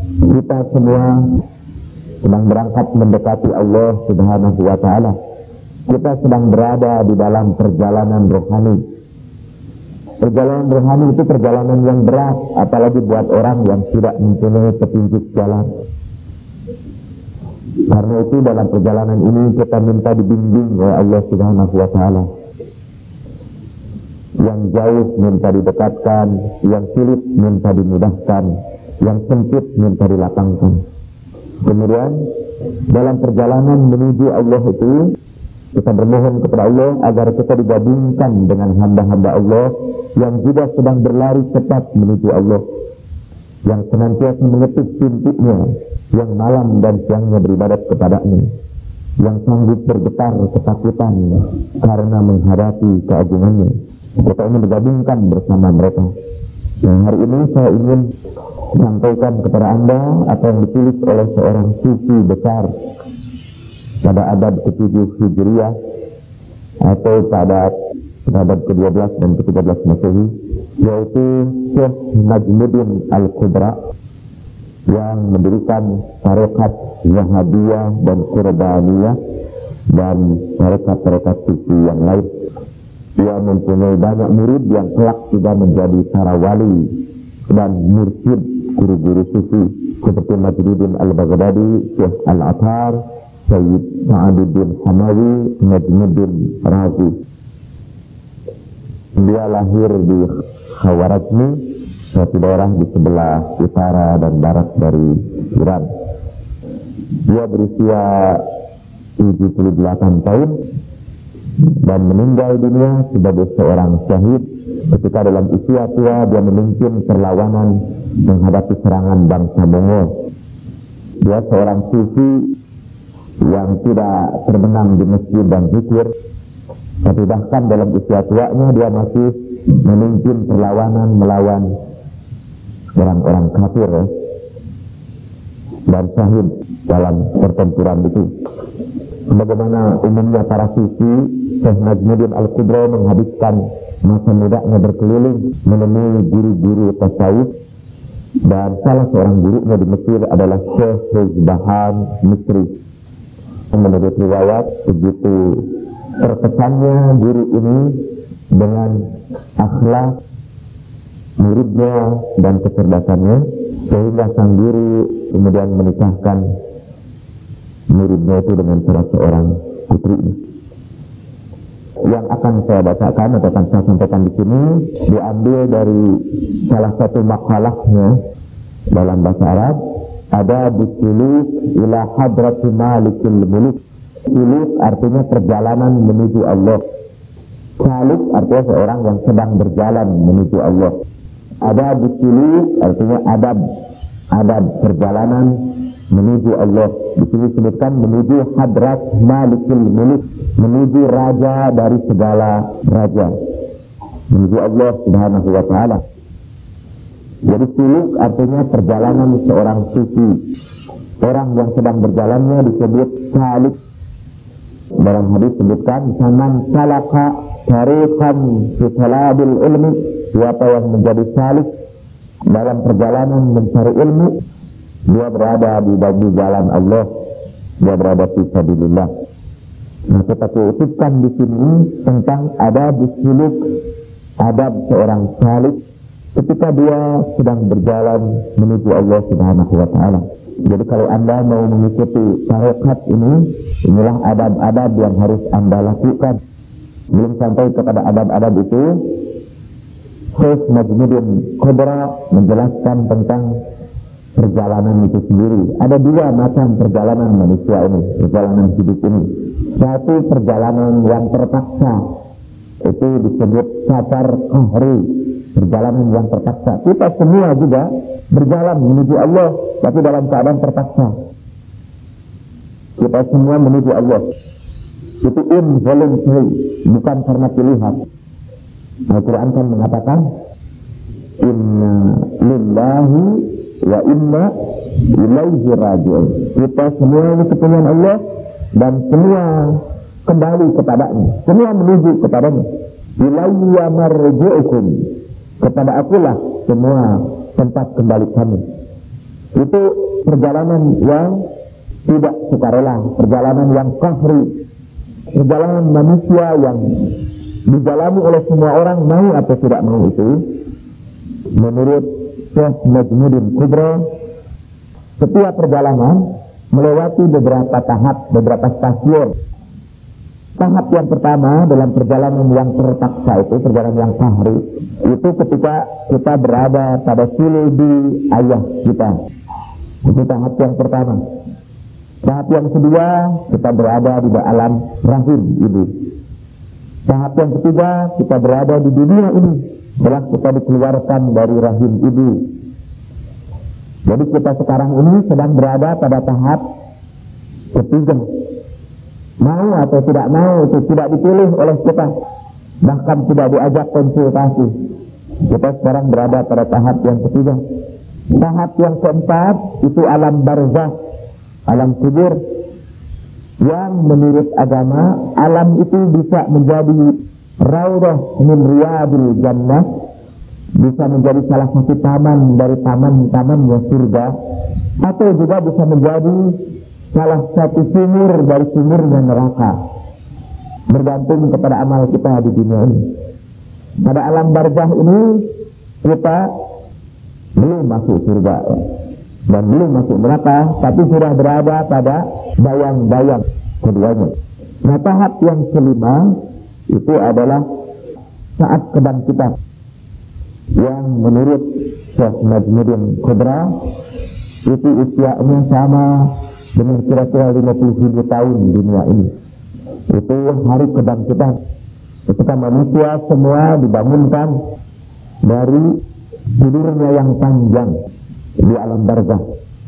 Kita semua sedang berangkat mendekati Allah Subhanahu wa Ta'ala. Kita sedang berada di dalam perjalanan rohani. Perjalanan rohani itu perjalanan yang berat, apalagi buat orang yang tidak mempunyai petunjuk jalan. Karena itu dalam perjalanan ini kita minta dibimbing oleh Allah Subhanahu wa Ta'ala. Yang jauh minta didekatkan, yang sulit minta dimudahkan, yang sempit minta dilapangkan. Kemudian dalam perjalanan menuju Allah itu kita bermohon kepada Allah agar kita digabungkan dengan hamba-hamba Allah yang juga sedang berlari cepat menuju Allah, yang senantiasa mengetuk pintunya, yang malam dan siangnya beribadat kepada-Nya, yang sanggup bergetar ketakutan karena menghadapi keagungannya. Kita ingin digabungkan bersama mereka. Yang hari ini saya ingin sampaikan kepada Anda apa yang ditulis oleh seorang sufi besar pada abad ke-7 Hijriah atau pada abad ke-12 dan ke-13 Masehi, yaitu Syekh Najmuddin Al-Kubra yang mendirikan tarekat Wahabiyah dan Qurbaniyah dan tarekat-tarekat sufi yang lain. Dia mempunyai banyak murid yang kelak juga menjadi para wali dan mursyid guru-guru sufi seperti Majduddin Al-Baghdadi, Syekh Al-Athar, Sayyid Sa'aduddin Hamawi, Najmuddin Razi. Dia lahir di Khawarazmi, suatu daerah di sebelah utara dan barat dari Iran. Dia berusia 78 tahun dan meninggal dunia sebagai seorang syahid ketika dalam usia tua dia memimpin perlawanan menghadapi serangan bangsa Mongol. Dia seorang sufi yang tidak terbenam di masjid dan zikir, tapi bahkan dalam usia tuanya dia masih memimpin perlawanan melawan orang-orang kafir dan syahid dalam pertempuran itu. Sebagaimana umumnya para sufi, Syekh Najmuddin Al-Kubra menghabiskan masa mudanya berkeliling menemui guru-guru tasawuf, dan salah seorang gurunya di Mesir adalah Syekh Hizbahan Misri. Menurut riwayat, begitu terkesannya guru ini dengan akhlak muridnya dan kecerdasannya, sehingga sang guru kemudian menikahkan muridnya itu dengan salah seorang putri. Yang akan saya bacakan atau akan saya sampaikan di sini diambil dari salah satu makalahnya dalam bahasa Arab. Ada bisuluk ila hadrati malikil muluk. Suluk artinya perjalanan menuju Allah. Salik artinya seorang yang sedang berjalan menuju Allah. Ada bisuluk artinya adab perjalanan menuju Allah. Di sini disebutkan menuju hadrat malikil muluk, menuju raja dari segala raja, menuju Allah Subhanahu wa Ta'ala. Jadi suluk artinya perjalanan seorang sufi. Orang yang sedang berjalannya disebut salik. Dalam hadis disebutkan saman salaka tariqan fi talabil ilmi, siapa yang menjadi salik dalam perjalanan mencari ilmu, dia berada di bagi jalan Allah, dia berada fi sabilillah. Nah, kita kutipkan di sini tentang adab suluk, adab seorang salik ketika dia sedang berjalan menuju Allah Subhanahu wa Ta'ala. Jadi kalau Anda mau mengikuti tarekat ini, inilah adab-adab yang harus Anda lakukan. Belum sampai kepada adab-adab itu, Syekh Najmuddin Kubra menjelaskan tentang perjalanan itu sendiri. Ada dua macam perjalanan manusia ini, perjalanan hidup ini. Satu perjalanan yang terpaksa, itu disebut safar qahri, perjalanan yang terpaksa. Kita semua juga berjalan menuju Allah, tapi dalam keadaan terpaksa. Kita semua menuju Allah. Itu involuntary, bukan karena pilihan. Al-Quran kan mengatakan, inna lillahi wa inna ilaihi raji'un. Kita semua ini kepunyaan Allah dan semua kembali kepadanya, semua menuju kepadanya. Ilayya marji'ukum, kepada akulah semua tempat kembali kami. Itu perjalanan yang tidak sukarela, perjalanan yang qahri, perjalanan manusia yang dijalani oleh semua orang, mau atau tidak mau itu. Menurut Syekh Najmuddin Kubro, setiap perjalanan melewati beberapa tahap, beberapa stasiun. Tahap yang pertama dalam perjalanan yang terpaksa itu, perjalanan yang qahri, itu ketika kita berada pada sulbi ayah kita. Itu tahap yang pertama. Tahap yang kedua, kita berada di alam rahim ibu. Tahap yang ketiga, kita berada di dunia ini setelah kita dikeluarkan dari rahim ibu. Jadi kita sekarang ini sedang berada pada tahap ketiga. Mau atau tidak mau itu tidak dipilih oleh kita, bahkan tidak diajak konsultasi. Kita sekarang berada pada tahap yang ketiga. Tahap yang keempat itu alam barzakh, alam kubur, yang menurut agama alam itu bisa menjadi raudhah min riyadil jannah, bisa menjadi salah satu taman dari taman-tamannya surga, atau juga bisa menjadi salah satu sumur dari sumurnya neraka, bergantung kepada amal kita di dunia ini. Pada alam barzakh ini kita belum masuk surga dan belum masuk neraka, tapi sudah berada pada bayang-bayang keduanya. Nah, tahap yang kelima itu adalah saat kebangkitan, yang menurut Syekh Najmuddin Kubro itu usianya sama dengan kira-kira 50.000 tahun di dunia ini. Itu hari kebangkitan, ketika manusia semua dibangunkan dari tidurnya yang panjang di alam barzakh.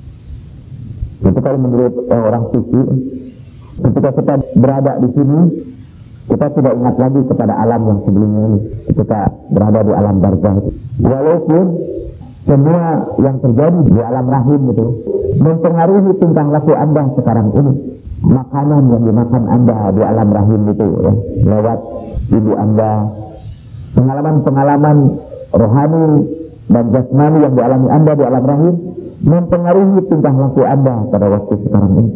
Itu kalau menurut orang suci, ketika kita berada di sini, kita tidak ingat lagi kepada alam yang sebelumnya ini. Kita berada di alam barzakh, walaupun semua yang terjadi di alam rahim itu mempengaruhi tingkah laku Anda sekarang ini. Makanan yang dimakan Anda di alam rahim itu ya, lewat ibu Anda, pengalaman-pengalaman rohani dan jasmani yang dialami Anda di alam rahim mempengaruhi tingkah laku Anda pada waktu sekarang ini.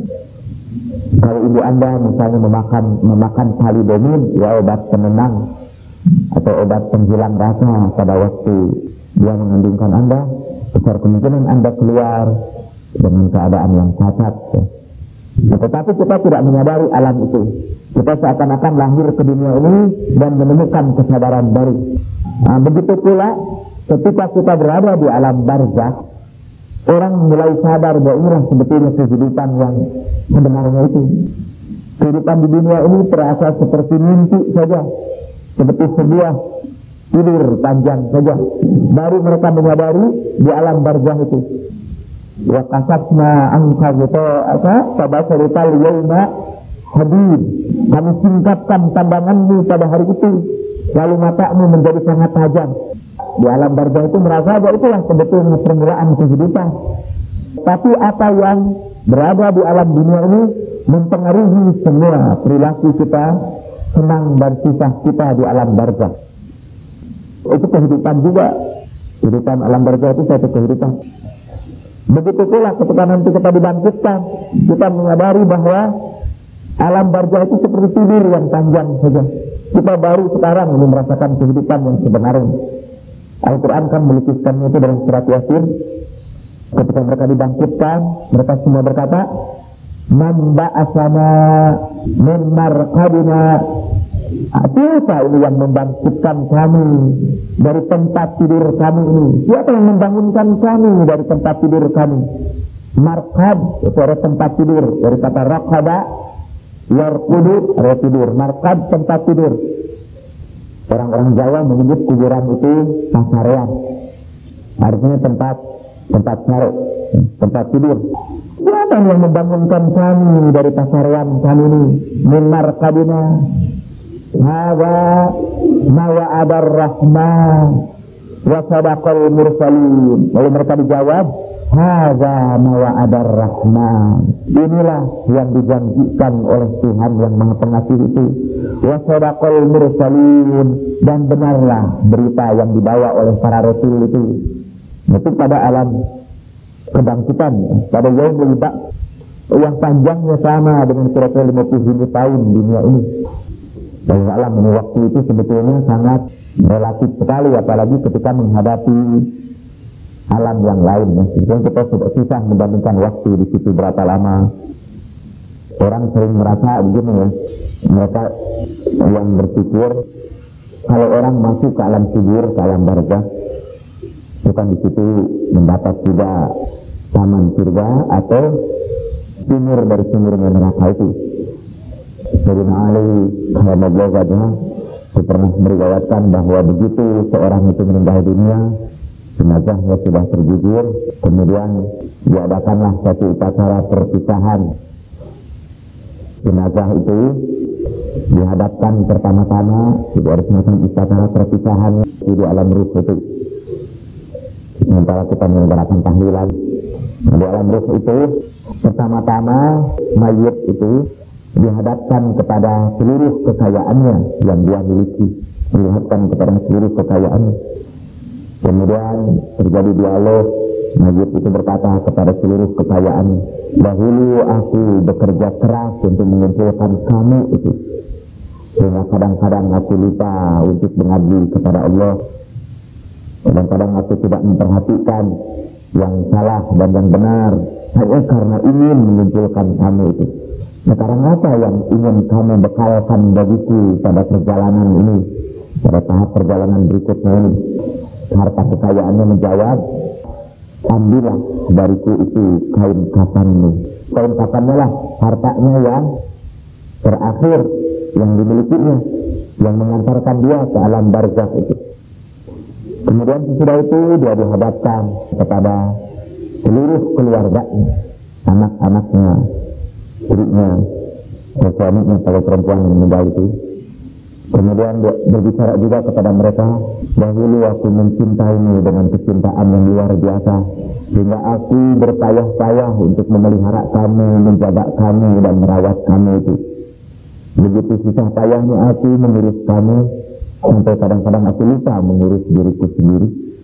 Kalau ibu Anda misalnya memakan thalidomid, ya obat penenang atau obat penghilang rasa pada waktu dia mengandungkan Anda, besar kemungkinan Anda keluar dengan keadaan yang cacat ya. Tetapi kita tidak menyadari alam itu. Kita seakan-akan lahir ke dunia ini dan menemukan kesadaran baru. Nah, begitu pula ketika kita berada di alam barzakh, orang mulai sadar bahwa inilah sebetulnya kehidupan yang sebenarnya itu. Kehidupan di dunia ini terasa seperti mimpi saja, seperti sebuah tidur panjang saja. Baru mereka menyadari di alam barzakh itu. Wa kasatna angka gitu tabasarutal yawma hadid. Kami singkapkan pandanganmu pada hari itu, lalu matamu menjadi sangat tajam. Di alam barzakh itu merasa bahwa itulah sebetulnya permulaan kehidupan. Tapi apa yang berada di alam dunia ini mempengaruhi semua perilaku kita, senang dan susah kita di alam barzakh. Itu kehidupan juga. Kehidupan alam barzakh itu satu kehidupan. Begitu pula ketika nanti kita dibangkitkan, kita menyadari bahwa alam barzakh itu seperti tidur yang panjang saja. Kita baru sekarang ini merasakan kehidupan yang sebenarnya. Al-Quran kan melukiskannya itu dalam surat Yasin. Ketika mereka dibangkitkan, mereka semua berkata, "Man ba'asana min marqadina." Siapa ini yang membangkitkan kami dari tempat tidur kami ini? Siapa yang membangunkan kami dari tempat tidur kami? Marqad itu ada tempat tidur, dari kata raqada, yarqudu, ada tidur. Marqad tempat tidur. Orang-orang Jawa menyebut kuburan itu pasarean, artinya tempat sare, tempat tidur. Siapa yang membangunkan kami dari pasarean kami ini? Min marqadina. Hadza ma wa'adar rahman wa sadaqal mursalin. Lalu mereka dijawab, hadza ma wa'adar rahman. Inilah yang dijanjikan oleh Tuhan yang Maha Pengasih itu. Wa sadaqal mursalin, dan benarlah berita yang dibawa oleh para rasul itu. Itu pada alam kebangkitan pada yaumul ba'ts yang panjangnya sama dengan kira-kira 50.000 tahun dunia ini. Dan alam ini waktu itu sebetulnya sangat relatif sekali, apalagi ketika menghadapi alam yang lain ya. Jadi kita sudah susah membandingkan waktu di situ berapa lama. Orang sering merasa begini ya, mereka yang berpikir kalau orang masuk ke alam kubur, ke alam barzakh, bukan di situ mendapat juga taman surga atau sumur dari sumurnya neraka itu. Sayyidina Ali radhiyallahu anhu pernah meriwayatkan bahwa begitu seorang itu meninggal dunia, jenazahnya sudah terjujur, kemudian diadakanlah satu upacara perpisahan. Jenazah itu dihadapkan pertama-tama ada semacam upacara perpisahan di alam ruh itu. Sementara kita menyelenggarakan tahlilan di alam ruh itu, pertama-tama mayit itu dihadapkan kepada seluruh kekayaannya yang dia miliki, dilihatkan kepada seluruh kekayaannya. Kemudian terjadi dialog, mayit itu berkata kepada seluruh kekayaan, dahulu aku bekerja keras untuk mengumpulkan kamu itu, sehingga kadang-kadang aku lupa untuk mengabdi kepada Allah. Kadang-kadang aku tidak memperhatikan yang salah dan yang benar, hanya karena ingin mengumpulkan kamu itu. Sekarang apa yang ingin kamu bekalkan bagiku pada perjalanan ini, pada tahap perjalanan berikutnya ini? Harta kekayaannya menjawab, ambillah dariku itu kain kafanmu. Kain kafannya lah hartanya yang terakhir yang dimilikinya, yang mengantarkan dia ke alam barzakh itu. Kemudian sesudah itu dia dihadapkan kepada seluruh keluarganya, anak-anaknya, istrinya, suaminya kalau perempuan yang meninggal itu. Kemudian dia berbicara juga kepada mereka, dahulu aku mencintaimu dengan kecintaan yang luar biasa, sehingga aku berpayah-payah untuk memelihara kamu, menjaga kamu dan merawat kamu itu. Begitu susah payahnya aku mengurus kamu, sampai kadang-kadang aku lupa mengurus diriku sendiri.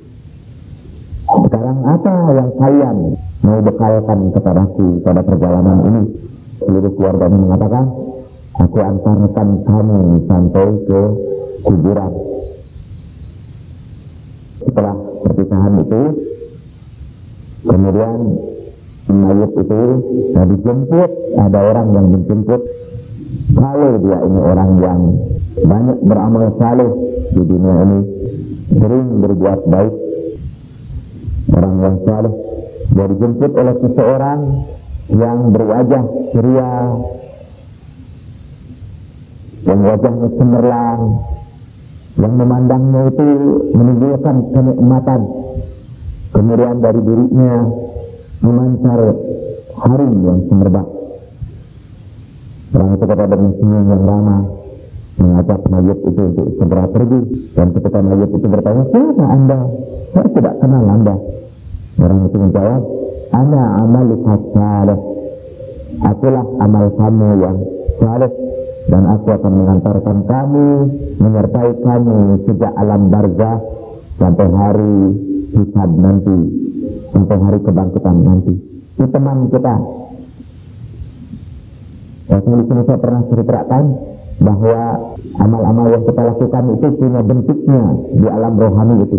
Sekarang apa yang kalian mau bekalkan kepadaku pada perjalanan ini? Seluruh keluarganya mengatakan, aku antarkan kamu sampai ke kuburan. Setelah perpisahan itu, kemudian mayit itu dijemput, ada orang yang menjemput. Kalau dia ini orang yang banyak beramal saleh di dunia ini, sering berbuat baik, orang yang saleh, dia dijemput oleh seseorang yang berwajah ceria, yang wajahnya cemerlang, yang memandangnya itu menunjukkan kenikmatan. Kemudian dari dirinya memancar harum yang semerbak. Orang itu kata dengan senyum yang ramah mengajak mayit itu untuk segera pergi. Dan ketika mayit itu bertanya, siapa anda? Saya tidak kenal anda. Orang itu menjawab, ana amaluka salih, akulah amal kamu yang salih, dan aku akan mengantarkan kamu, menyertai kamu sejak alam barzakh sampai hari hisab nanti, sampai hari kebangkitan nanti. Itu teman kita. Di sini saya pernah ceritakan bahwa amal-amal yang kita lakukan itu punya bentuknya di alam rohani itu,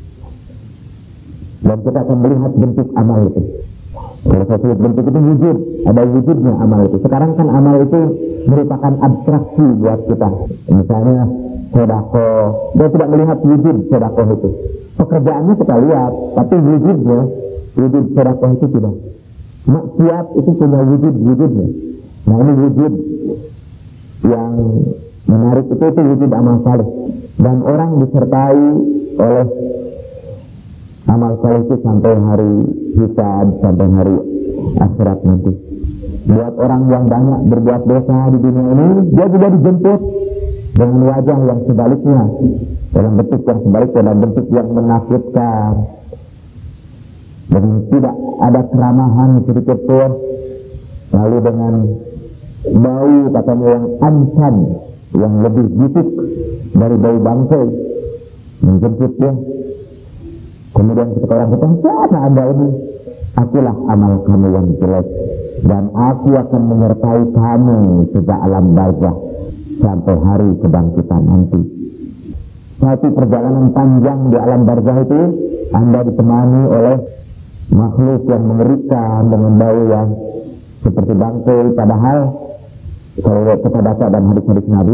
dan kita akan melihat bentuk amal itu. Kalau saya sebut bentuk itu wujud, ada wujudnya amal itu. Sekarang kan amal itu merupakan abstraksi buat kita. Misalnya sedekah, dia tidak melihat wujud sedekah itu. Pekerjaannya kita lihat, tapi wujudnya, wujud sedekah itu tidak. Maksiat itu punya wujudnya. Nah ini wujud yang menarik itu wujud amal saleh. Dan orang disertai oleh amal saleh itu sampai hari hisab, sampai hari akhirat nanti. Buat orang yang banyak berbuat dosa di dunia ini, dia juga dijemput dengan wajah yang sebaliknya, dalam bentuk yang sebaliknya, dalam bentuk yang menakutkan, dan tidak ada keramahan sedikit pun. Lalu dengan bau katanya yang ansan, yang lebih busuk dari bau bangkai, menjemput dia. Kemudian ketika orang bertanya, siapa anda ini? akulah amal kamu yang jelek, dan aku akan menyertai kamu sejak alam barzakh sampai hari kebangkitan nanti. Satu perjalanan panjang di alam barzakh itu Anda ditemani oleh makhluk yang mengerikan dengan bau yang seperti bangkai, padahal kalau kita baca dalam hadis-hadis Nabi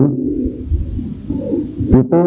itu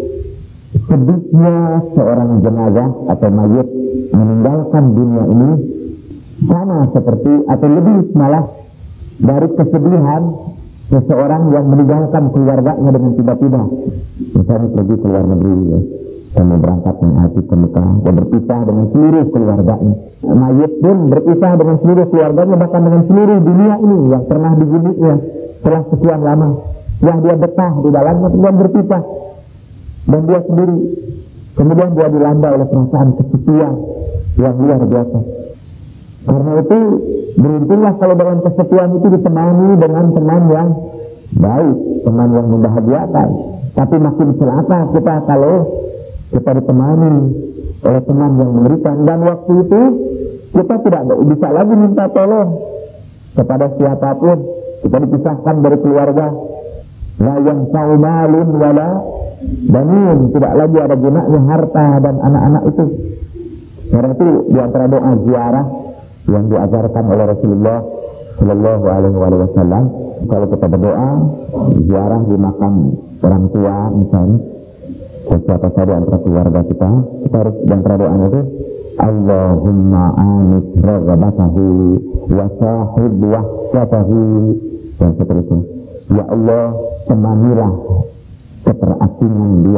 sedihnya seorang jenazah atau mayit meninggalkan dunia ini sama seperti atau lebih malah dari kesedihan seseorang yang meninggalkan keluarganya dengan tiba-tiba. Misalnya pergi ke luar negeri, ya, sama berangkat dengan hati ke Mekah dan berpisah dengan seluruh keluarganya. Mayit pun berpisah dengan seluruh keluarganya, bahkan dengan seluruh dunia ini yang pernah dihuninya setelah sekian lama, yang dia betah di dalamnya, kemudian berpisah dan dia sendiri. Kemudian dia dilanda oleh perasaan kesepian yang luar biasa. Karena itu beruntunglah kalau dalam kesepian itu ditemani dengan teman yang baik, teman yang membahagiakan. Tapi makin celaka kita kalau kita ditemani oleh teman yang mengerikan, dan waktu itu kita tidak bisa lagi minta tolong kepada siapapun. Kita dipisahkan dari keluarga. La yanfa'u malun wala banun, tidak lagi ada gunanya harta dan anak-anak itu. Karena itu di antara doa ziarah yang diajarkan oleh Rasulullah Shallallahu Alaihi Wasallam, kalau kita berdoa ziarah di makam orang tua misalnya, siapa saja antara keluarga kita harus di antara doa itu Allahumma anis raghabatahu wa sahib wahsyatahu dan seterusnya. Ya Allah, temanilah keterasingan dia,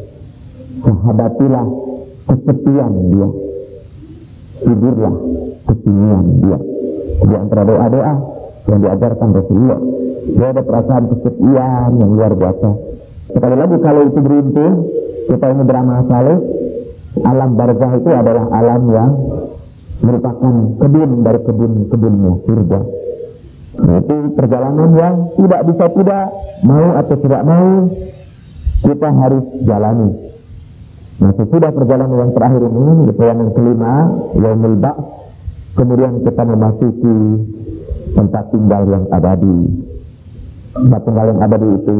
sahabatilah kesepian dia, tidurlah kesunyian dia. Di antara doa-doa yang diajarkan Rasulullah, dia ada perasaan kesepian yang luar biasa. Sekali lagi kalau itu beruntung kita ini beramal saleh, alam barzakh itu adalah alam yang merupakan kebun dari kebun-kebunnya surga. Itu perjalanan yang tidak bisa tidak, mau atau tidak mau kita harus jalani. Nah, sesudah perjalanan yang terakhir ini, perjalanan kelima, yaumul ba'ts, kemudian kita memasuki tempat tinggal yang abadi. Tempat tinggal yang abadi itu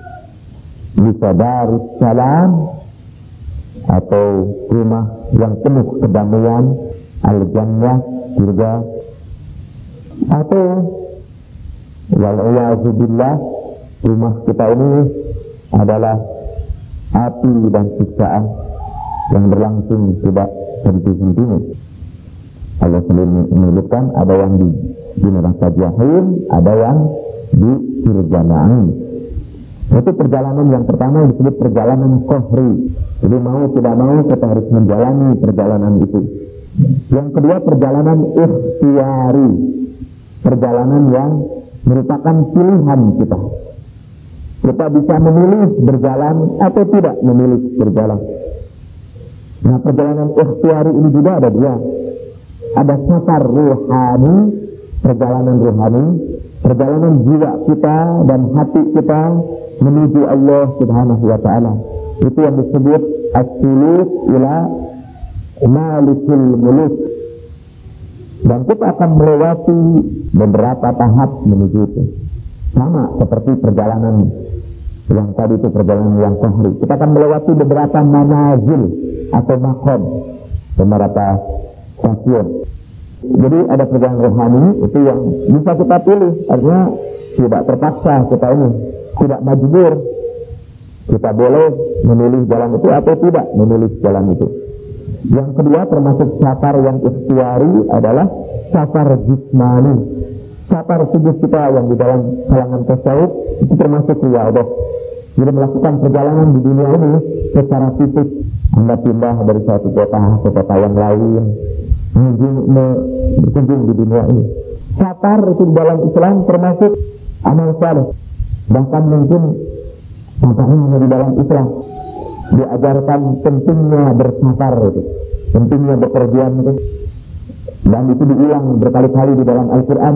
bisa Darus Salam atau rumah yang penuh kedamaian, al-jannah, surga, atau wal-iyadzubillah, rumah kita ini adalah api dan siksaan yang berlangsung tidak henti-hentinya. Allah sendiri menyebutkan ada yang di neraka jahim, ada yang di surga na'im. Itu perjalanan yang pertama yang disebut perjalanan qahri. Jadi mau tidak mau kita harus menjalani perjalanan itu. Yang kedua perjalanan ikhtiyari, perjalanan yang merupakan pilihan kita. Kita bisa memilih berjalan atau tidak memilih berjalan. Nah, perjalanan ikhtiyari ini juga ada dua. Ada safar ruhani, perjalanan rohani, perjalanan jiwa kita dan hati kita menuju Allah Subhanahu wa taala. Itu yang disebut as-suluk ila malikul muluk. Dan kita akan melewati beberapa tahap menuju itu. Sama seperti perjalanan yang tadi itu, perjalanan yang qahri. Kita akan melewati beberapa manazil atau maqam, beberapa stasiun. Jadi ada perjalanan rohani itu yang bisa kita pilih, artinya tidak terpaksa kita ini, tidak majbur. Kita boleh memilih jalan itu atau tidak memilih jalan itu. Yang kedua termasuk safar yang ikhtiyari adalah safar jismani. Safar tubuh kita yang di dalam kalangan tasawuf itu termasuk riyadah. Jadi melakukan perjalanan di dunia ini secara fisik. Anda pindah dari suatu kota ke kota yang lain, berkunjung di dunia ini. Safar itu dalam Islam termasuk amal saleh. Bahkan mungkin safarnya di dalam Islam diajarkan pentingnya bersafar itu, pentingnya bepergian itu. Dan itu diulang berkali-kali di dalam Al-Quran.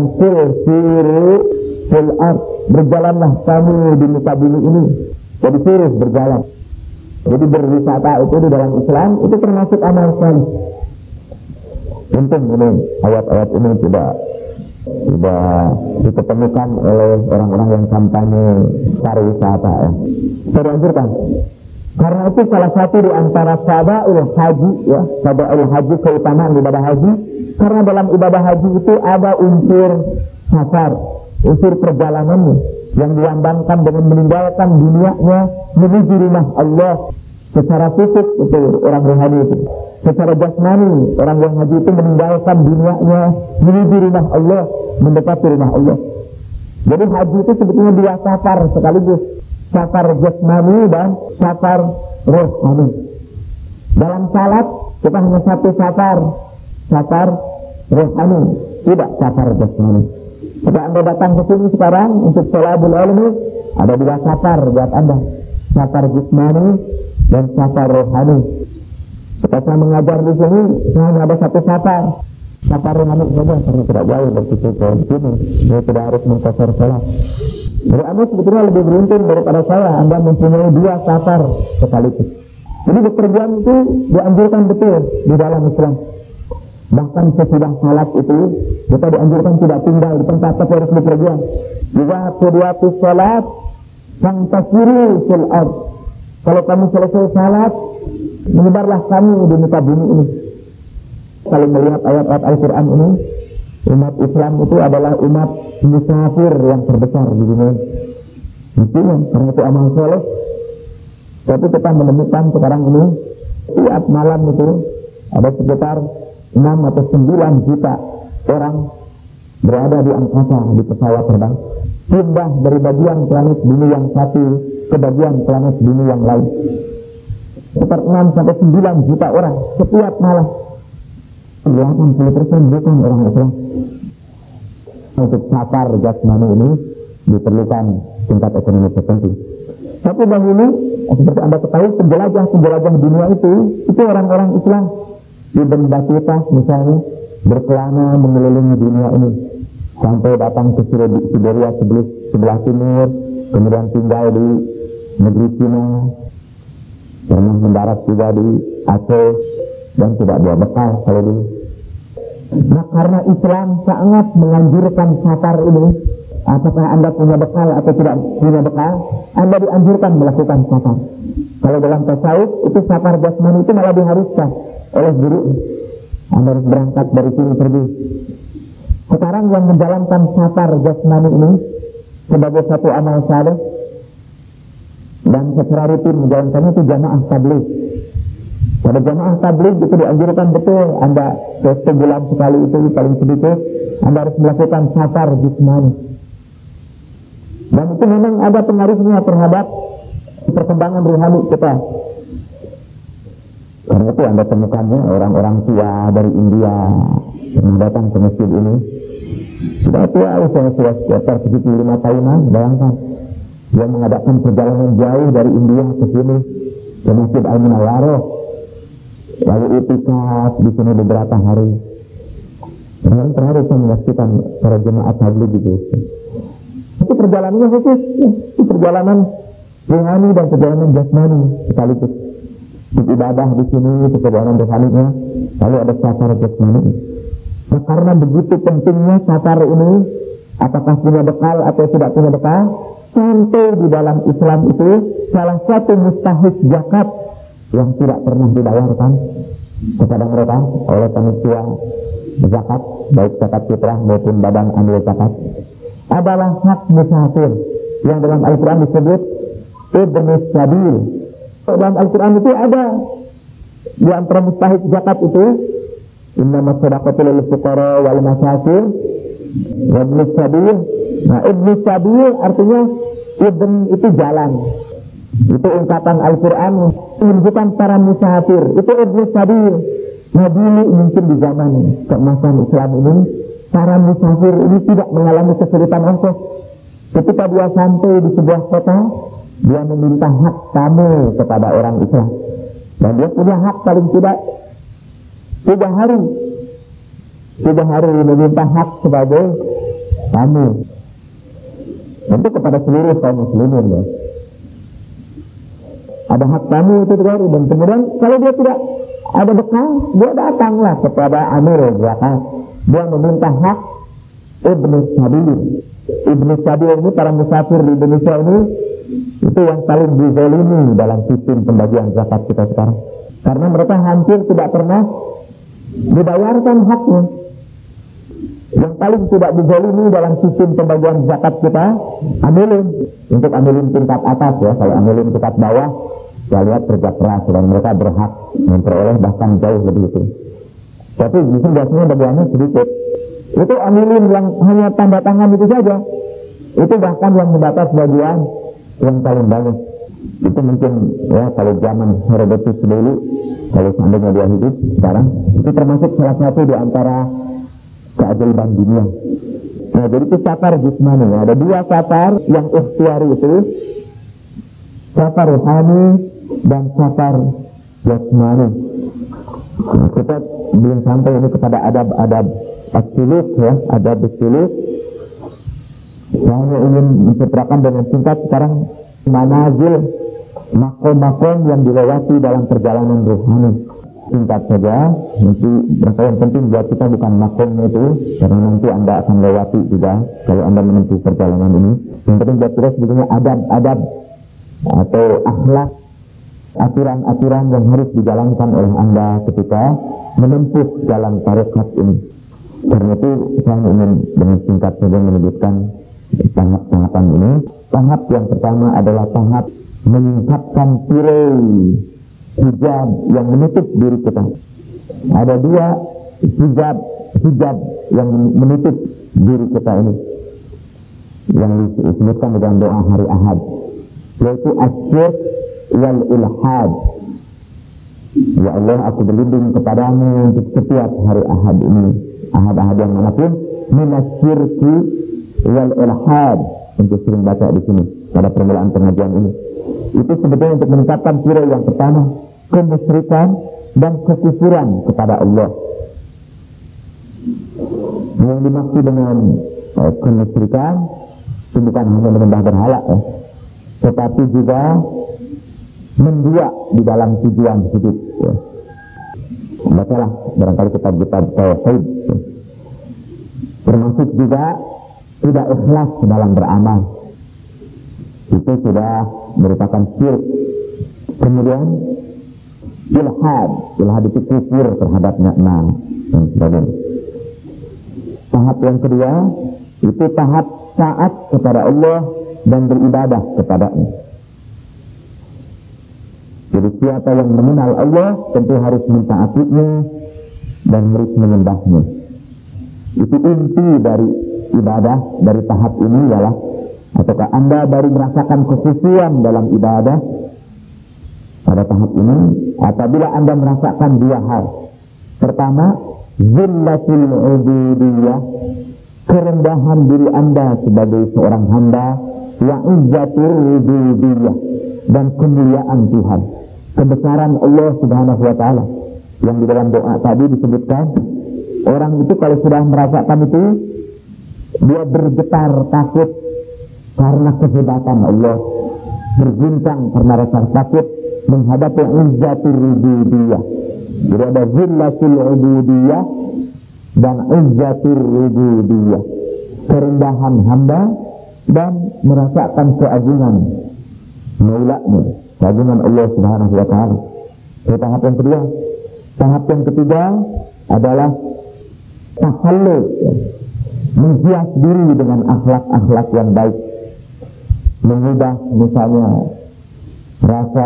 Fil ard, berjalanlah kamu di muka bumi ini. Jadi sirus berjalan. Jadi berwisata itu di dalam Islam itu termasuk amal saleh. Untung ini ayat-ayat ini tidak diketemukan oleh orang-orang yang kampanye pariwisata ya. Saya anjurkan. Karena itu salah satu di antara fadail haji ya, fadail haji, keutamaan ibadah haji. Karena dalam ibadah haji itu ada unsur safar, unsur perjalanan yang dilambangkan dengan meninggalkan dunianya menuju rumah Allah. Secara fisik itu orang rohani itu, secara jasmani orang yang haji itu meninggalkan dunianya menuju rumah Allah, mendekati rumah Allah. Jadi haji itu sebetulnya dua safar sekaligus, safar jasmani dan safar rohani. Dalam salat kita hanya satu safar rohani, tidak safar jasmani. Jika Anda datang ke sini sekarang untuk sholabul ilmi, ada dua safar buat Anda, safar jasmani dan safar rohani. Ketika saya mengajar di sini, hanya ada satu safar rohani saja, karena tidak jauh dari situ ke sini, dia tidak harus mengkosor sholat. Jadi Anda sebetulnya lebih beruntung daripada saya, Anda mempunyai dua safar sekaligus. Jadi bepergian itu dianjurkan betul di dalam Islam. Bahkan sesudah salat itu kita dianjurkan tidak tinggal di tempat, tapi harus bepergian. Jika qudiyatu salat fantasiru fil ard. Kalau kamu selesai salat, menyebarlah kamu di muka bumi ini. Kalau melihat ayat-ayat Al-Quran ini, umat Islam itu adalah umat musafir yang terbesar di dunia. Mestinya, karena itu amal soleh. Tapi kita menemukan sekarang ini, tiap malam itu ada sekitar 6 atau 9 juta orang berada di angkasa, di pesawat terbang, pindah dari bagian planet bumi yang satu ke bagian planet bumi yang lain. Sekitar 6 sampai 9 juta orang setiap malam. 80% bukan orang Islam. Untuk safar jasmani ini diperlukan tingkat ekonomi tertentu. Tapi dahulu, seperti Anda ketahui, penjelajah dunia itu orang-orang Islam. Ibn Battuta misalnya berkelana mengelilingi dunia ini sampai datang ke Siberia sebelah timur, kemudian tinggal di negeri Cina, pernah mendarat juga di Aceh dan tidak bawa bekal kalau dulu. Nah, karena Islam sangat menganjurkan safar ini, apakah Anda punya bekal atau tidak punya bekal, Anda dianjurkan melakukan safar. Kalau dalam tasawuf itu safar jasmani itu malah diharuskan oleh guru. Anda harus berangkat dari sini pergi. Sekarang yang menjalankan safar jasmani ini sebagai satu amal saleh dan secara rutin menjalankannya itu jamaah tabligh. Pada jamaah tabligh itu dianjurkan betul Anda sebulan sekali itu paling sedikit Anda harus melakukan safar jasmani. Dan itu memang ada pengaruhnya terhadap perkembangan rohani kita. Karena itu Anda temukannya orang-orang tua dari India yang datang ke masjid ini. Sudah tua, usia sekitar 75 tahunan, bayangkan. Dia mengadakan perjalanan jauh dari India ke sini, ke Masjid Al-Munawwaroh. Lalu itikaf di sini beberapa hari. Dan terakhir saya menyaksikan para jemaah tabligh itu. Itu perjalanannya khusus, itu perjalanan rohani dan perjalanan jasmani sekaligus. Ibadah di sini, perjalanan rohaninya, lalu ada safar jasmani. Nah, karena begitu pentingnya safar ini, apakah punya bekal atau tidak punya bekal, sampai di dalam Islam itu salah satu mustahik zakat yang tidak pernah dibayarkan kepada mereka oleh panitia zakat, baik zakat fitrah maupun badan amil zakat, adalah hak musafir yang dalam Al-Quran disebut ibnu sabil. Dalam Al-Quran itu ada di antara mustahik zakat itu innamas shadaqatu lil fuqara wal masakin wa ibnu sabil. Nah, ibnu sabil artinya ibn itu jalan. Itu ungkapan Al-Quran menunjukkan para musafir. Itu ibnu sabil. Nah, dulu mungkin di zaman keemasan Islam ini para musafir ini tidak mengalami kesulitan ongkos. Ketika dia sampai di sebuah kota, dia meminta hak tamu kepada orang Islam. Dan dia punya hak paling tidak 3 hari. 3 hari meminta hak sebagai tamu. Tentu kepada seluruh kaum muslimin ya. Ada hak tamu itu 3 hari. Dan kemudian kalau dia tidak ada bekal, dia datanglah kepada amir zakat. Dia meminta hak Ibnu Sabil. Ibnu Sabil ini, para musafir di Indonesia ini, itu yang paling dizalimi dalam sistem pembagian zakat kita sekarang. Karena mereka hampir tidak pernah dibayarkan haknya. Yang paling tidak dizalimi dalam sistem pembagian zakat kita, amilin. Untuk amilin tingkat atas ya, kalau amilin tingkat bawah, saya lihat kerja keras dan mereka berhak memperoleh bahkan jauh lebih itu. Tapi justru biasanya bagiannya sedikit. Itu amilin yang hanya tanda tangan itu saja. Itu bahkan yang mendapat bagian yang paling banyak. Itu mungkin ya kalau zaman Herodotus dulu, kalau seandainya dia hidup sekarang, itu termasuk salah satu di antara keajaiban dunia. Nah, jadi itu safar jismani. Ada dua safar yang ikhtiari itu, safar rohani dan safar jasmani. Nah, kita belum sampai ini kepada adab-adab as-suluk ya, adab as-suluk. Saya hanya ingin menceritakan dengan singkat sekarang manazil, makom-makom yang dilewati dalam perjalanan rohani. Singkat saja, nanti yang penting buat kita bukan makomnya itu, karena nanti Anda akan lewati juga kalau Anda menempuh perjalanan ini. Yang penting buat kita sebetulnya adab-adab atau akhlak, aturan-aturan yang harus dijalankan oleh Anda ketika menempuh jalan tarekat ini. Karena itu saya ingin dengan singkat saja menyebutkan tahap-tahapan ini. Tahap yang pertama adalah tahap meningkatkan tirai hijab yang menutup diri kita. Ada dua hijab yang menutup diri kita ini, yang disebutkan dalam doa hari Ahad, yaitu asyirk wal ilhad. Ya Allah, aku berlindung kepadamu untuk setiap hari Ahad ini, Ahad-ahad yang manapun, minasyirki wal ilhad. Untuk sering baca di sini pada permulaan pengajian ini. Itu sebetulnya untuk meningkatkan tirai yang pertama, kemusyrikan dan kekufuran kepada Allah. Yang dimaksud dengan kemusyrikan itu bukan hanya menyembah berhala ya, tetapi juga mendua di dalam tujuan hidup ya. Bacalah barangkali kitab-kitab tauhid ya. Termasuk juga tidak ikhlas dalam beramal, itu sudah merupakan syirik. Kemudian ilhad itu kufur terhadap nikmat dan sebagainya. Tahap yang kedua itu tahap taat kepada Allah dan beribadah kepada-Nya. Jadi siapa yang mengenal Allah tentu harus mentaatinya dan harus menyembahnya. Itu inti dari ibadah. Dari tahap ini ialah, ataukah Anda baru merasakan kekhusyuan dalam ibadah pada tahap ini apabila Anda merasakan dua hal. Pertama, zillatul ubudiyah, kerendahan diri Anda sebagai seorang hamba, wa izzatul ubudiyah, dan kemuliaan Tuhan, kebesaran Allah Subhanahu wa taala. Yang di dalam doa tadi disebutkan, orang itu kalau sudah merasakan itu, dia bergetar takut karena kehebatan Allah, berguncang karena rasa takut menghadapi izzatul ubudiyah. Jadi ada zillatul ubudiyah dan izzatul ubudiyah, kerendahan hamba dan merasakan keagungan maulanya, keagungan Allah Subhanahu wa taala. Tahap yang kedua. Tahap yang ketiga adalah tahallu, menghias diri dengan akhlak-akhlak yang baik, mengubah misalnya rasa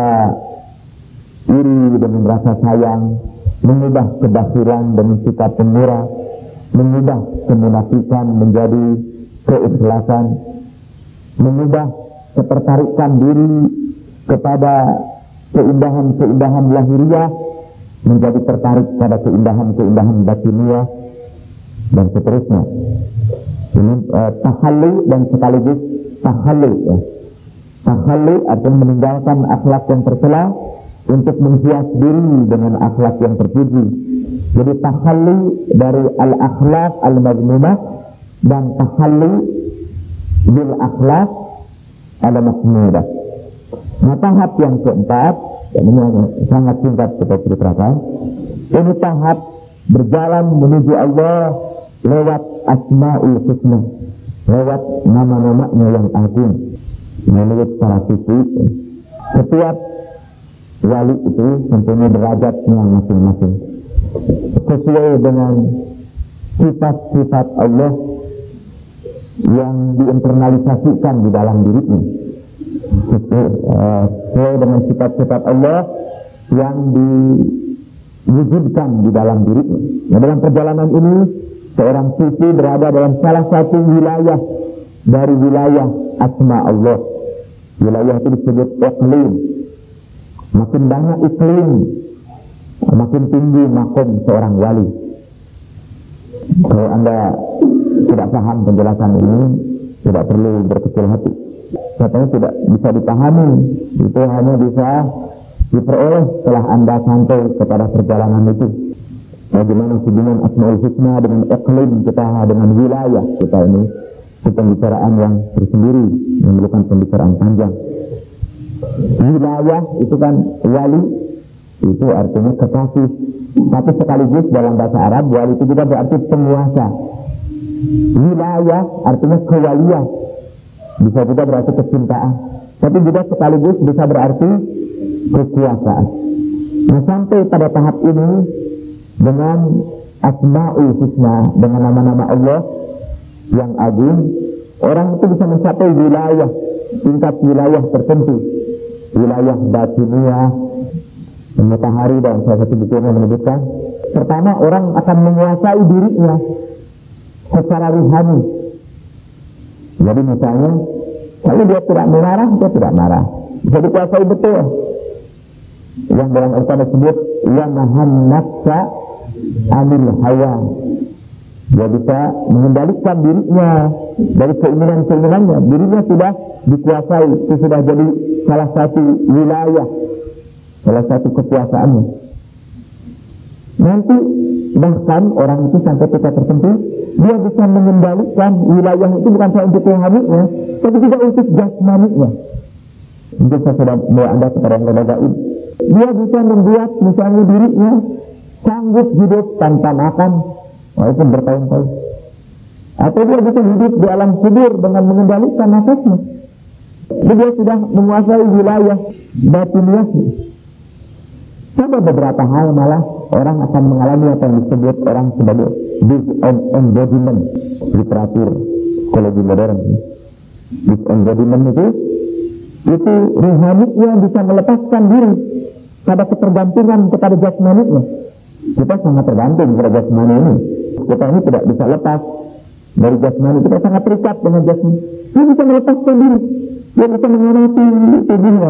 iri dengan rasa sayang, mengubah kebakiran dengan sikap pemurah, mengubah kemunafikan menjadi keikhlasan, mengubah ketertarikan diri kepada keindahan-keindahan lahiriah menjadi tertarik pada keindahan-keindahan batiniah dan seterusnya. Ini tahalli dan sekaligus tahalli ya. Tahalli artinya meninggalkan akhlak yang tercela untuk menghias diri dengan akhlak yang terpuji. Jadi tahalli dari al-akhlak al-mazmumah dan tahalli bil akhlak al-mahmudah. Nah, tahap yang keempat Dan ini sangat singkat kita ceritakan. Ini tahap berjalan menuju Allah lewat Asmaul Husna, lewat nama-namanya yang agung. Menurut para sufi, setiap wali itu mempunyai derajatnya masing-masing sesuai dengan sifat-sifat Allah yang diinternalisasikan di dalam dirinya, sesuai dengan sifat-sifat Allah yang diwujudkan di dalam dirinya. Nah, dalam perjalanan ini seorang sufi berada dalam salah satu wilayah dari wilayah asma Allah. Wilayah itu disebut iklim. Makin banyak iklim, makin tinggi makom seorang wali. Kalau Anda tidak paham penjelasan ini, tidak perlu berkecil hati. Katanya tidak bisa dipahami. Itu hanya bisa diperoleh setelah Anda sampai kepada perjalanan itu. Bagaimana hubungan Asmaul Husna dengan iklim kita, dengan wilayah kita ini. Itu pembicaraan yang tersendiri, memerlukan pembicaraan panjang. Wilayah itu kan wali, itu artinya kekasih. Tapi sekaligus dalam bahasa Arab, wali itu juga berarti penguasa. Wilayah artinya kewalian, bisa juga berarti kecintaan, tapi juga sekaligus bisa berarti kekuasaan. Nah, sampai pada tahap ini dengan Asmaul Husna, dengan nama-nama Allah yang agung, orang itu bisa mencapai wilayah, tingkat wilayah tertentu, wilayah batiniyah. Matahari dan salah satu bukunya menyebutkan, pertama orang akan menguasai dirinya secara rohani. Jadi misalnya, kalau dia tidak marah, dia tidak marah, bisa dikuasai betul. Yang dalam Al-Quran disebut yanahan nafsa anil hawa. Dia bisa mengendalikan dirinya dari keinginan-keinginannya. Dirinya sudah dikuasai, itu sudah jadi salah satu wilayah, salah satu kekuasaannya. Nanti bahkan orang itu sampai tingkat tertentu, dia bisa mengendalikan wilayah itu bukan saja untuk rohaninya, tapi juga untuk jasmaninya. Mungkin saya sudah bawa Anda kepada yang gaib. Dia bisa membuat misalnya dirinya sanggup hidup tanpa makan, walaupun bertahun-tahun. Atau dia bisa hidup di alam kubur dengan mengendalikan nafasnya. Jadi dia sudah menguasai wilayah batiniahnya. Pada beberapa hal malah orang akan mengalami apa yang disebut orang sebagai disembodiment, literatur psikologi modern. Disembodiment itu rohaninya bisa melepaskan diri pada ketergantungan kepada jasmaninya. Kita sangat tergantung kepada jasmani ini. Kita ini tidak bisa lepas dari jasmani. Kita sangat terikat dengan jasmani. Dia bisa melepaskan diri. Dia bisa mengamati tubuhnya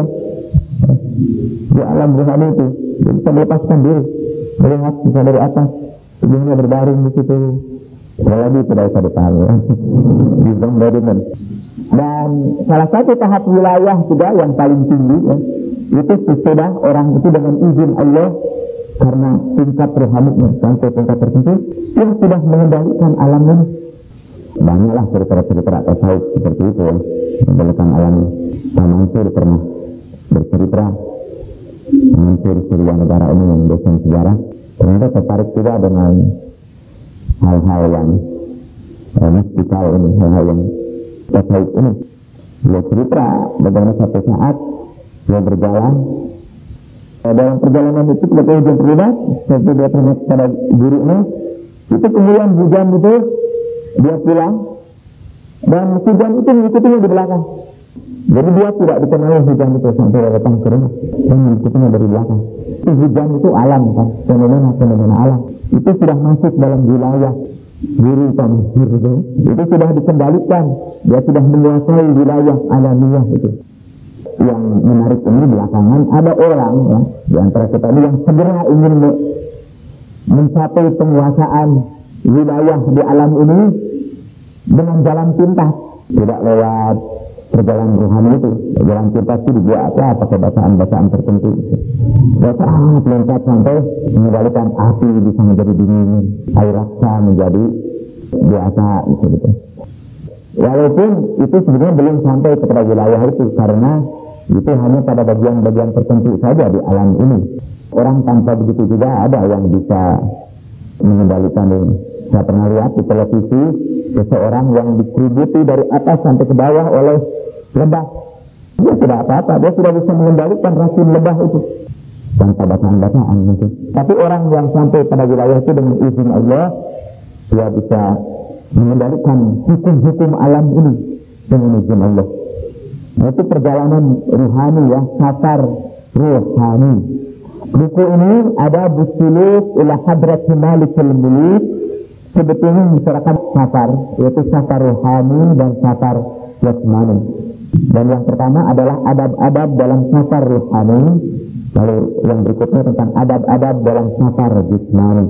di alam rohani itu. Dia bisa melepaskan diri. Melihat bisa dari atas, tubuhnya berbaring di situ. Apalagi tidak bisa dipahami. Disembodiment. Dan salah satu tahap wilayah juga yang paling tinggi ya, itu sesudah orang itu dengan izin Allah, karena tingkat rohaninya sampai tingkat tertentu, yang sudah mengendalikan alam ini. Banyaklah cerita-cerita tasawuf seperti itu ya, mengendalikan alam. Pak Mansur pernah bercerita, Mansur Surya Negara ini yang dosen sejarah, ternyata tertarik juga dengan hal-hal yang mistikal ini, hal-hal yang tasawuf ini. Dia cerita bagaimana satu saat dia berjalan, dalam perjalanan itu ketika hujan terlibat, sampai dia terlibat pada gurunya, itu kemudian hujan itu dia pulang dan hujan itu mengikutinya di belakang. Jadi dia tidak dikenali hujan itu sampai dia datang ke rumah dan mengikutinya dari belakang. Itu hujan itu alam kan, fenomena alam. Itu sudah masuk dalam wilayah guru kan, itu sudah dikendalikan, dia sudah menguasai wilayah alamiah itu. Yang menarik ini belakangan ada orang ya, di antara kita ini yang segera ingin mencapai penguasaan wilayah di alam ini dengan jalan pintas, tidak lewat perjalanan rohani itu. Jalan pintas itu dibuat pakai bacaan-bacaan tertentu. Dia sangat lengkap sampai mengendalikan api bisa menjadi dingin, air raksa menjadi biasa gitu. Walaupun itu sebenarnya belum sampai kepada wilayah itu, karena Itu hanya pada bagian-bagian tertentu saja di alam ini. Orang tanpa begitu juga ada yang bisa mengendalikan ini. Saya pernah lihat di televisi seseorang yang dikeributi dari atas sampai ke bawah oleh lebah. Dia tidak apa-apa, dia sudah bisa mengendalikan racun lebah itu tanpa bacaan-bacaan mungkin. Tapi orang yang sampai pada wilayah itu dengan izin Allah, dia bisa mengendalikan hukum-hukum alam ini dengan izin Allah. Nah, itu perjalanan ruhani ya, safar ruhani. Buku ini ada busuluk ila hadrati malikil muluk. Sebetulnya masyarakat safar, yaitu safar ruhani dan safar jasmani. Dan yang pertama adalah adab-adab dalam safar ruhani. Lalu yang berikutnya tentang adab-adab dalam safar jasmani.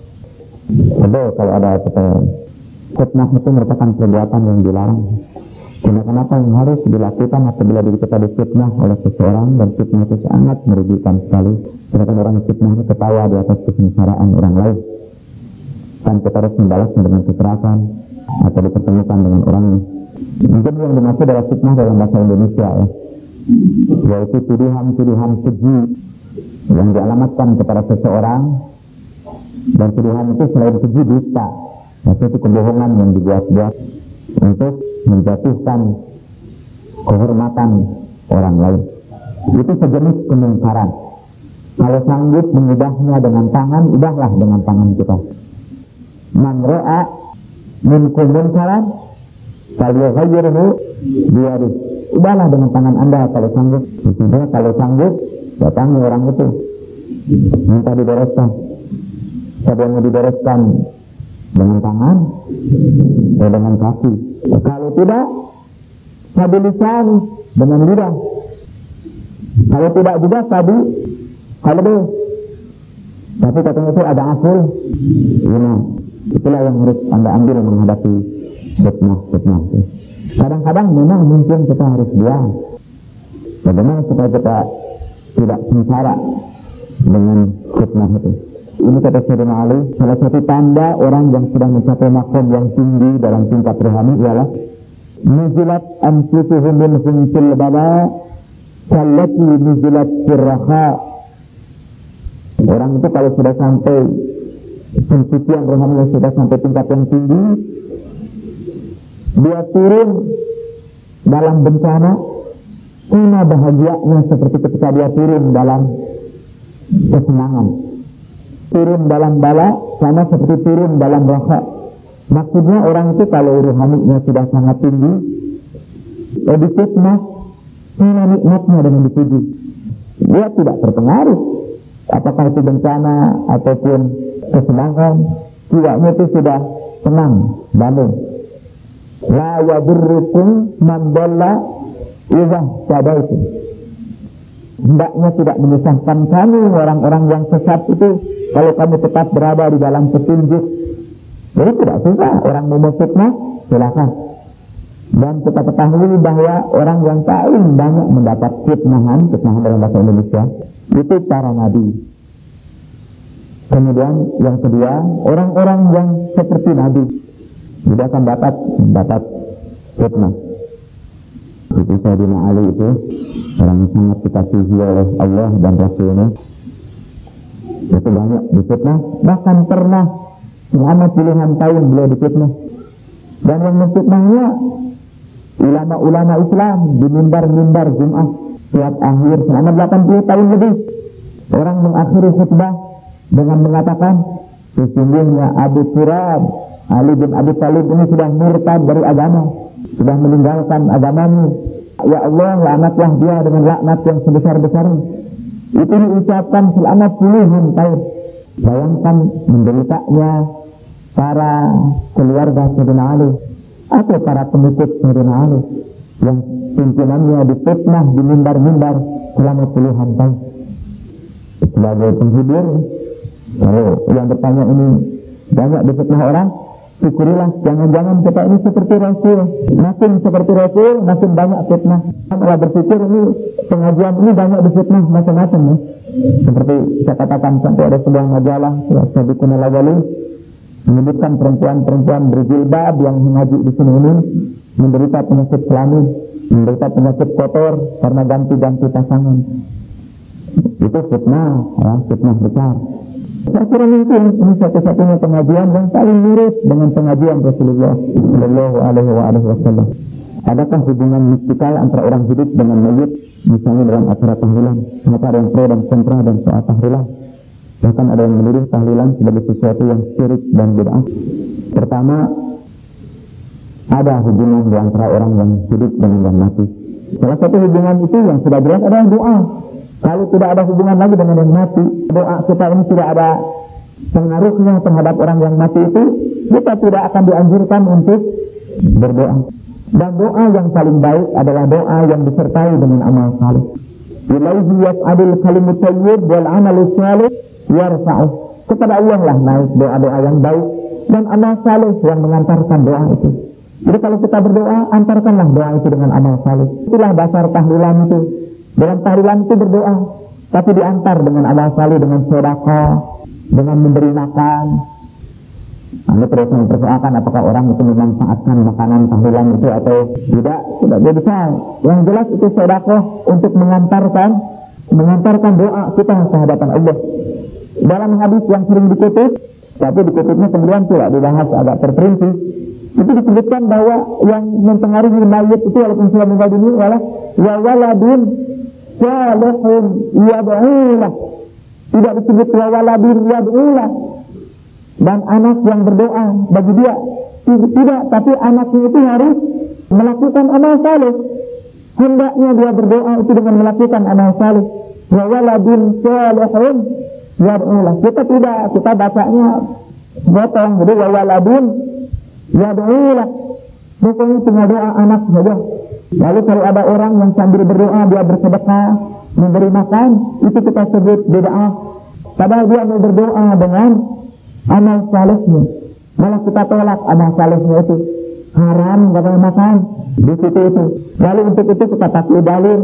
Betul kalau ada pertanyaan. Fitnah itu merupakan perbuatan yang dilarang. Kenapa yang harus dilakukan apabila diri kita difitnah oleh seseorang, dan fitnah itu sangat merugikan sekali. Sedangkan orang fitnah itu ketawa di atas kesengsaraan orang lain. Dan kita harus membalasnya dengan kekerasan atau dipertemukan dengan orang. Mungkin yang dimaksud adalah fitnah dalam bahasa Indonesia ya, yaitu tuduhan-tuduhan keji yang dialamatkan kepada seseorang, dan tuduhan itu selain keji dusta, yaitu kebohongan yang dibuat-buat untuk menjatuhkan kehormatan orang lain. Itu sejenis kemungkaran. Kalau sanggup mengubahnya dengan tangan, ubahlah dengan tangan kita. Man ra'a minkum munkaran falyughayyirhu biyadihi. Ubahlah dengan tangan Anda kalau sanggup. Sebenarnya kalau sanggup, datangi orang itu, minta dibereskan. Kalau mau dibereskan dengan tangan atau dengan kaki. Kalau tidak, sabi lisan, dengan lidah. Kalau tidak juga sabi qalbi. Tapi katanya itu ada asal. Ini itulah yang harus Anda ambil menghadapi fitnah. Kadang-kadang memang mungkin kita harus diam. Bagaimana supaya kita tidak sengsara dengan fitnah itu? Ini kata Sayyidina Ali, salah satu tanda orang yang sudah mencapai makom yang tinggi dalam tingkat rohani ialah nuzilat anfusuhum minhum fil bala kallati nuzilat firraha. Orang itu kalau sudah sampai pensucian rohani, sudah sampai tingkat yang tinggi, dia turun dalam bencana, sama bahagianya seperti ketika dia turun dalam kesenangan. Turun dalam bala sama seperti turun dalam raha. Maksudnya orang itu kalau rohaninya sudah sangat tinggi, difitnah, sama nikmatnya dengan dipuji. Dia tidak terpengaruh apakah itu bencana ataupun kesenangan, jiwanya itu sudah tenang, damai. La yadurrukum man dalla idza hadaitum. Hendaknya tidak menyusahkan kami orang-orang yang sesat itu kalau kami tetap berada di dalam petunjuk. Jadi tidak susah orang mau fitnah, silakan. Dan kita ketahui bahwa orang yang paling banyak mendapat fitnahan dalam bahasa Indonesia itu para nabi. Kemudian yang kedua, orang-orang yang seperti nabi tidak akan mendapat fitnah. Itu Sayyidina Ali itu orang yang sangat dikasihi oleh Allah dan Rasulnya. Itu banyak difitnah, bahkan pernah selama puluhan tahun beliau difitnah. Dan yang memfitnahnya ulama-ulama Islam di mimbar-mimbar Jumat tiap akhir selama 80 tahun lebih. Orang mengakhiri khutbah dengan mengatakan, sesungguhnya Abu Turab, Ali bin Abi Thalib ini sudah murtad dari agama, sudah meninggalkan agamamu. Ya Allah, laknatlah dia dengan laknat yang sebesar-besarnya. Itu diucapkan selama puluhan tahun. Bayangkan menderitanya para keluarga Sayyidina Ali atau para pengikut Sayyidina Ali yang pimpinannya difitnah di mimbar-mimbar selama puluhan tahun. Sebagai penghibur, kalau yang bertanya ini banyak difitnah orang, syukurilah, jangan-jangan kita ini seperti Rasul. Makin seperti Rasul, makin banyak fitnah. Kalau berpikir ini pengajian ini banyak difitnah macam-macam ya. Seperti saya katakan sampai ada sebuah majalah Sabiqun al-Awwalin menyebutkan perempuan-perempuan berjilbab yang mengaji di sini ini menderita penyakit kelamin. menderita penyakit kotor karena ganti-ganti pasangan. Itu fitnah, ya, fitnah besar. Saya kira mungkin ini satu-satunya pengajian yang paling mirip dengan pengajian Rasulullah Shallallahu Alaihi Wasallam. Adakah hubungan mistikal antara orang hidup dengan mayit, misalnya dalam acara tahlilan? Kenapa ada yang pro dan kontra dan soal tahlilan? Bahkan ada yang menuduh tahlilan sebagai sesuatu yang syirik dan bid'ah. Pertama, ada hubungan di antara orang yang hidup dengan yang mati. Salah satu hubungan itu yang sudah jelas adalah doa. Kalau tidak ada hubungan lagi dengan yang mati, doa kita ini tidak ada pengaruhnya terhadap orang yang mati itu, kita tidak akan dianjurkan untuk berdoa. Dan doa yang paling baik adalah doa yang disertai dengan amal saleh. Ilaihi yas'adul kalimut thayyib wal 'amalus salih yarfa'u. Kepada Allah lah naik doa-doa yang baik dan amal saleh yang mengantarkan doa itu. Jadi kalau kita berdoa, antarkanlah doa itu dengan amal saleh. Itulah dasar tahlilan itu. Dalam tahlilan itu berdoa, tapi diantar dengan amal saleh, dengan sedekah, dengan memberi makan. Anda terus mempersoalkan apakah orang itu memanfaatkan makanan tahlilan itu atau tidak bisa. Yang jelas itu sedekah untuk mengantarkan doa kita ke hadapan Allah. Dalam hadis yang sering dikutip, tapi dikutipnya kemudian tidak dibahas, agak terperinci. Itu disebutkan bahwa yang mempengaruhi mayit itu walaupun sudah meninggal dunia adalah wa waladun salihun yad'ulah. Tidak disebut wa waladun yad'ulah. Dan anak yang berdoa bagi dia. Tidak, tapi anaknya itu harus melakukan amal saleh. Hendaknya dia berdoa itu dengan melakukan amal saleh. Wa waladun salihun yad'ulah. Kita tidak, kita bacanya potong. Jadi wa waladun yad'ulah. Pokoknya cuma doa anak saja. Lalu kalau ada orang yang sambil berdoa dia bersedekah, memberi makan, itu kita sebut bid'ah. Padahal dia mau berdoa dengan amal salehnya. Malah kita tolak amal salehnya itu. Haram katanya makan di situ itu. Lalu untuk itu kita pakai dalil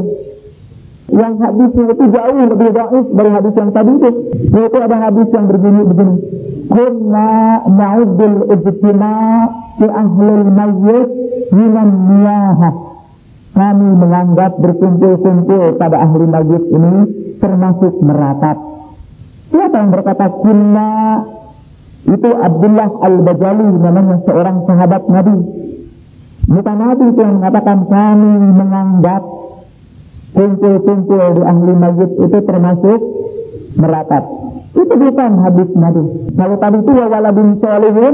yang hadisnya itu jauh lebih dhaif dari hadis yang tadi itu. Yaitu ada hadis yang begini. Kunna na'uddul ijtima' fi ahlil mayyit minan niyahah. Kami menganggap berkumpul-kumpul pada ahli mayyit ini termasuk meratap. Siapa yang berkata kunna? Itu Abdullah Al-Bajali, namanya seorang sahabat Nabi. Bukan Nabi itu yang mengatakan kami menganggap kumpul-kumpul di ahli mayyit itu termasuk meratap. Itu bukan hadis Nabi. Kalau tadi itu wa waladun salihun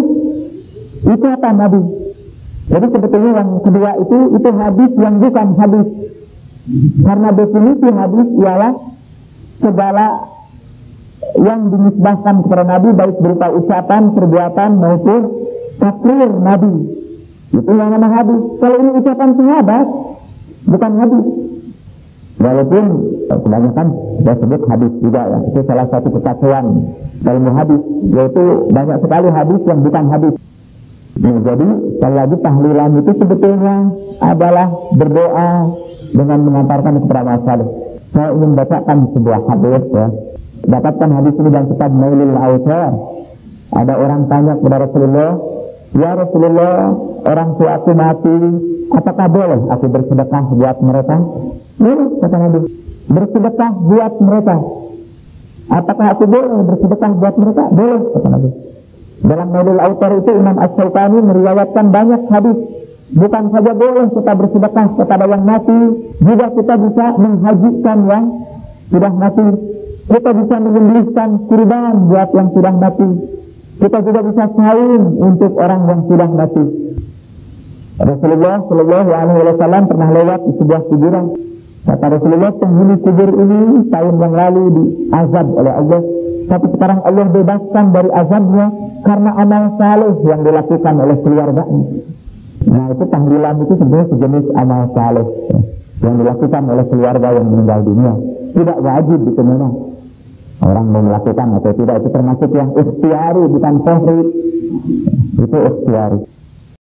itu apa Nabi? Jadi sebetulnya yang kedua itu hadis yang bukan hadis. Karena definisi hadis ialah segala yang dinisbahkan kepada Nabi baik berupa ucapan, perbuatan maupun takrir Nabi. Itu yang nama hadis. Kalau ini ucapan sahabat bukan hadis. Walaupun kebanyakan saya sebut hadis juga ya. Itu salah satu kekacauan ilmu hadis, yaitu banyak sekali hadis yang bukan hadis. Jadi sekali lagi tahlilan itu sebetulnya adalah berdoa dengan mengantarkan kepada amal saleh. Saya ingin bacakan sebuah hadis ya. Dapatkan hadis ini dalam kitab Nailul Awtar. Ada orang tanya kepada Rasulullah, ya Rasulullah, orang tua aku mati, apakah boleh aku bersedekah buat mereka? Boleh, kata Nabi. Bersedekah buat mereka. Apakah aku boleh bersedekah buat mereka? Boleh, kata Nabi. Dalam Nailul Awtar itu Imam Asy-Syaukani meriwayatkan banyak hadis. Bukan saja boleh kita bersedekah kepada yang mati, juga kita bisa menghajikan yang sudah mati. Kita bisa menyembelihkan kurban buat yang sudah mati. Kita juga bisa saum untuk orang yang sudah mati. Rasulullah Shallallahu Alaihi Wasallam pernah lewat di sebuah kuburan. Kata Rasulullah, penghuni kubur ini tahun yang lalu diazab oleh Allah, tapi sekarang Allah bebaskan dari azabnya karena amal saleh yang dilakukan oleh keluarganya. Nah itu tahlilan itu sebenarnya sejenis amal saleh yang dilakukan oleh keluarga yang meninggal dunia. Tidak wajib dikenal orang mau melakukan atau tidak, itu termasuk yang ikhtiari bukan fahri. Itu ikhtiari.